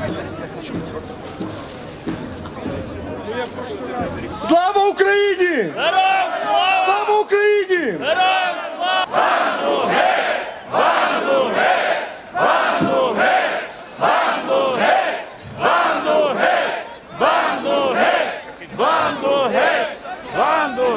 Слава Україні! Слава Україні! Банду геть! Банду геть! Банду геть! Банду геть! Банду геть! Банду геть! Банду геть! Банду!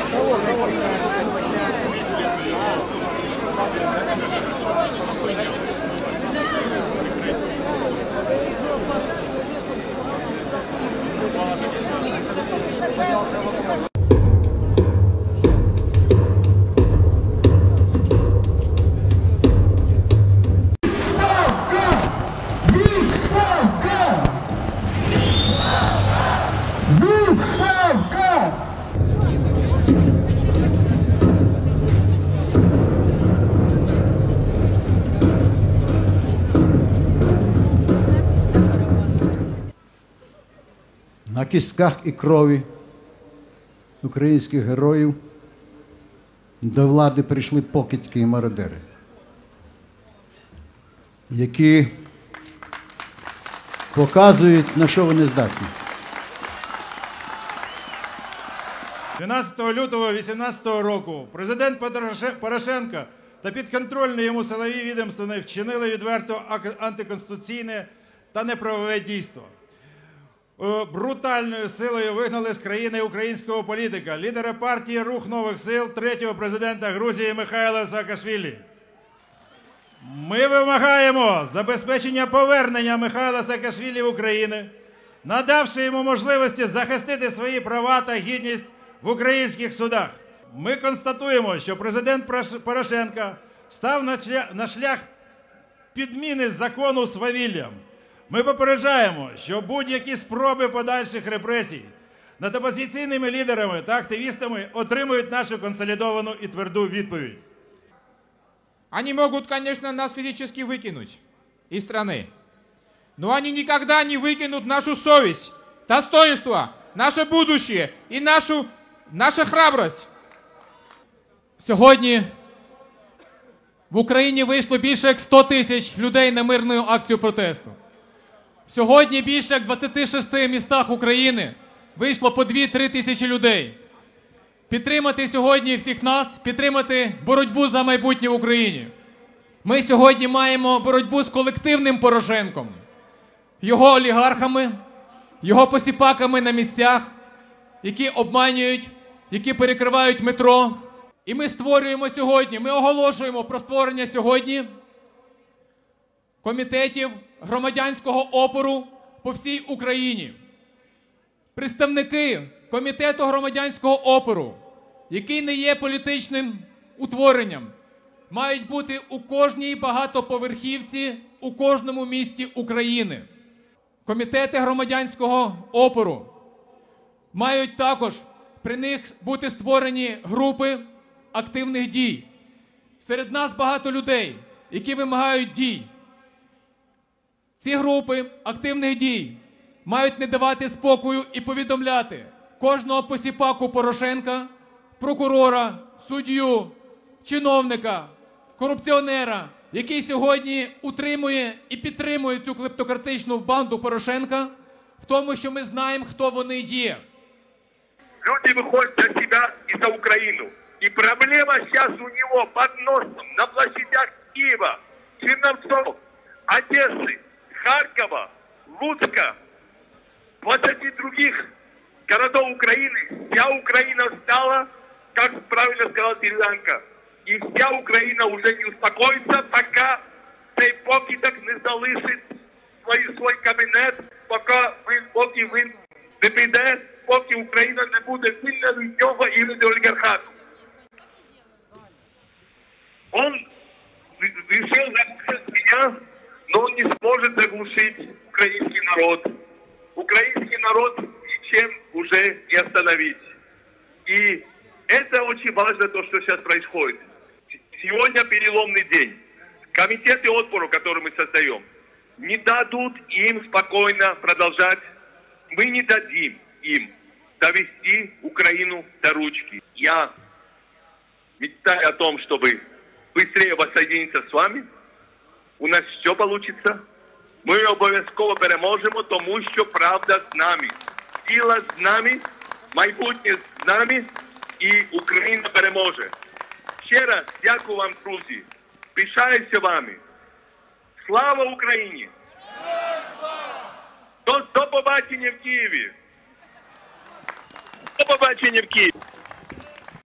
На кістках і крові українських героїв до влади прийшли покидьки і мародери, які показують, на що вони здатні. 12 лютого 2018 року президент Порошенко та підконтрольні йому силові відомства вчинили відверто антиконституційне та неправове дійство. Брутальною силою вигнали з країни українського політика, лідера партії «Рух нових сил», третього президента Грузії Михайла Саакашвілі. Ми вимагаємо забезпечення повернення Михайла Саакашвілі в Україну, надавши йому можливості захистити свої права та гідність в українських судах. Ми констатуємо, що президент Порошенко став на шлях підміни закону свавіллям. Ми попереджаємо, що будь-які спроби подальших репресій над опозиційними лідерами та активістами отримують нашу консолідовану і тверду відповідь. Они могут, конечно, нас физически выкинуть из страны, но они никогда не выкинут нашу совесть, достоинство, наше будущее и нашу храбрость. Сьогодні в Україні вийшло більше як 100 тисяч людей на мирну акцію протесту. Сьогодні більше як в 26 містах України вийшло по 2-3 тисячі людей. Підтримати сьогодні всіх нас, підтримати боротьбу за майбутнє в Україні. Ми сьогодні маємо боротьбу з колективним Порошенком, його олігархами, його посіпаками на місцях, які обманюють, які перекривають метро. І ми створюємо сьогодні, ми оголошуємо про створення сьогодні комітетів громадянського опору по всій Україні. Представники комітету громадянського опору, який не є політичним утворенням, мають бути у кожній багатоповерхівці, у кожному місті України. Комітети громадянського опору мають також при них бути створені групи активних дій. Серед нас багато людей, які вимагають дій. Ці групи активних дій мають не давати спокою і повідомляти кожного посіпаку Порошенка, прокурора, суддю, чиновника, корупціонера, який сьогодні утримує і підтримує цю клептократичну банду Порошенка, в тому, що ми знаємо, хто вони є. Люди выходят за себя и за Украину. И проблема сейчас у него под носом на площадях Киева, Черновцов, Одессы, Харькова, Луцка, 20 других городов Украины. Вся Украина встала, как правильно сказала Деревянко. И вся Украина уже не успокоится, пока цей покидок не залишить свой кабінет, поки він не прийде, поки Україна не буде вільна від нього і від олігархату. Он решил заглушить меня, но он не сможет заглушить украинский народ. Украинский народ ничем уже не остановить. И это очень важно, то, что сейчас происходит. Сегодня переломный день. Комитеты отпора, которые мы создаем, не дадут им спокойно продолжать. Мы не дадим им довести Украину до ручки. Я мечтаю о том, чтобы быстрее воссоединиться с вами. У нас все получится. Ми обов'язково переможемо, тому що правда з нами. Сила з нами, майбутнє з нами і Україна переможе. Ще раз дякую вам, друзі. Пишаюся вами. Слава Україні! До побачення в Києві! До побачення в Києві!